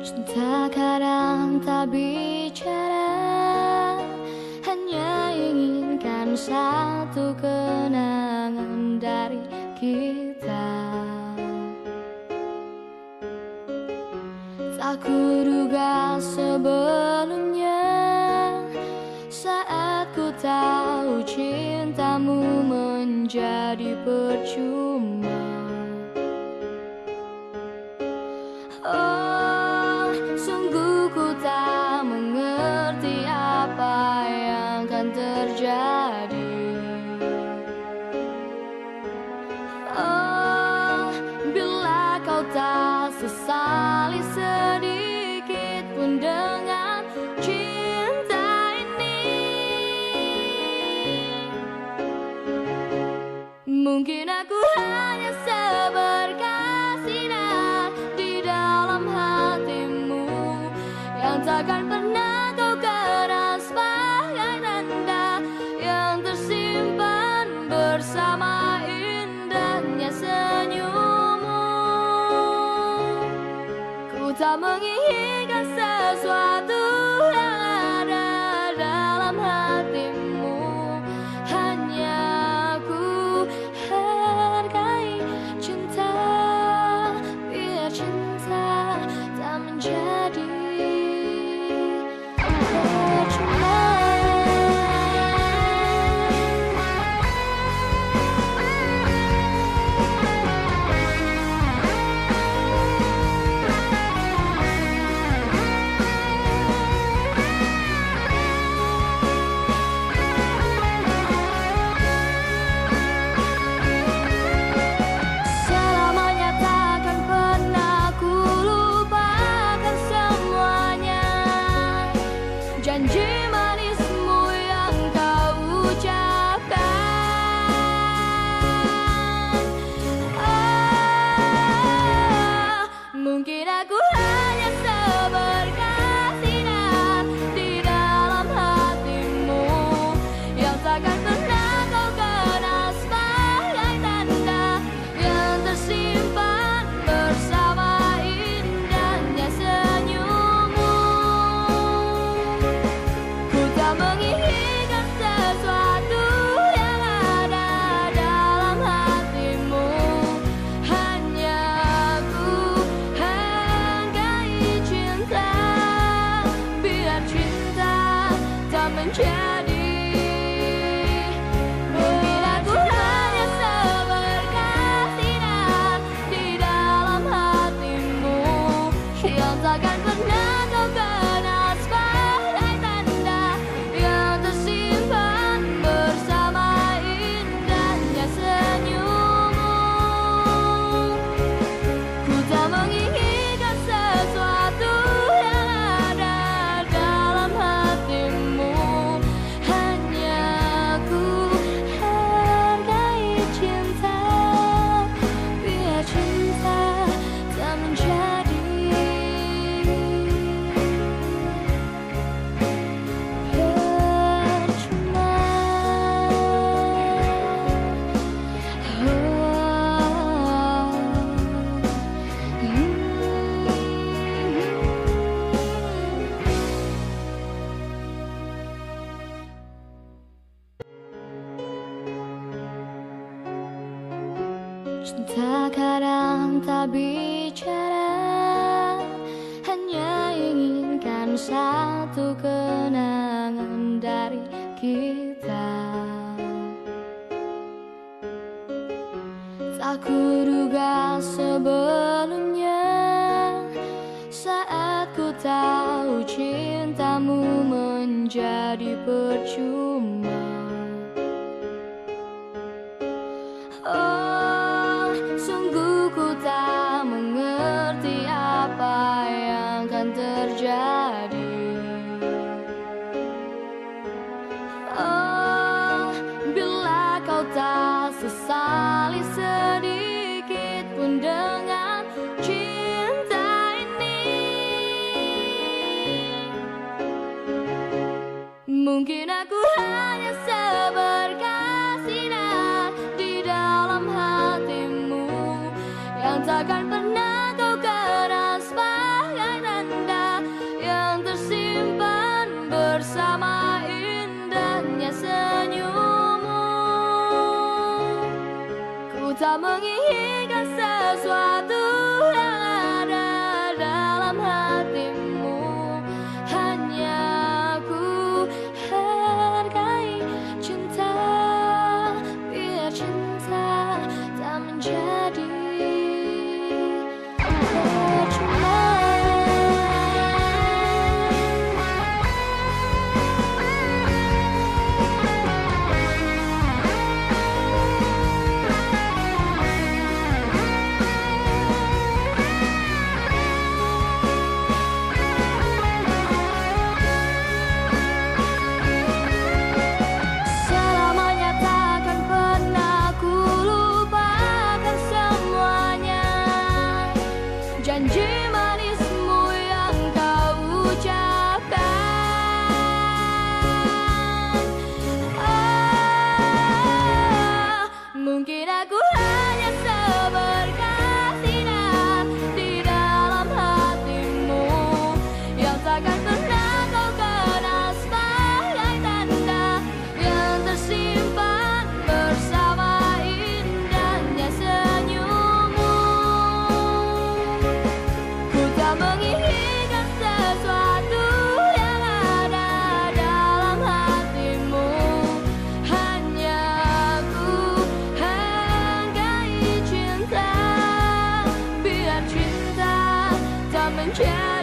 Cinta kadang tak bicara, hanya inginkan satu kenangan dari kita. Tak kuduga sebelumnya, saat ku tahu cintamu menjadi percuma. Oh, sungguh ku tak mengerti apa yang akan terjadi. Oh, bila kau tak sesali sedikit pun dengan cinta ini, mungkin aku hanya seberkas sinar di dalam hatimu yang takkan pernah kau kenal sebagai tanda yang tersimpan bersama indahnya senyummu. Ku tak menginginkan sesuatu yang ada dalam hatimu, hanya ku hargai cinta, biar cinta tak menjadi percuma. Selamanya takkan pernah ku lupakan semuanya, janji manismu yang kau ucapkan. Ah, mungkin aku hanya seberkas sinar di dalam hatimu yang takkan pernah kau kenal sebagai tanda yang tersimpan bersama indahnya senyummu. Ku tak menginginkan sesuatu yang ada dalam hatimu, hanya ku hargai cinta, biar cinta tak menjadi. Mungkin aku hanya seberkas sinar di dalam hatimu yang takkan pernah kau kenal sebagai tanda yang tersimpan bersama indahnya senyummu. Ku tak menginginkan sesuatu yang ada dalam hatimu, hanya ku hargai cinta, biar cinta tak menjadi percuma. Cinta kadang tak bicara, hanya inginkan satu kenangan dari kita. Tak kuduga sebelumnya, saat ku tahu cintamu menjadi percuma. Oh, sungguh ku tak mengerti apa yang akan terjadi. Oh, bila kau tak sesali sedikit pun dengan cinta ini, mungkin aku janji manismu yang kau ucapkan. Oh, mungkin aku hanya seberkas sinar di dalam hatimu yang takkan pernah kau kenal sebagai tanda yang tersimpan bersama indahnya senyummu. Ku tak menginginkan sesuatu yang ada dalam hatimu, hanya ku hargai cinta, biar cinta tak menjadi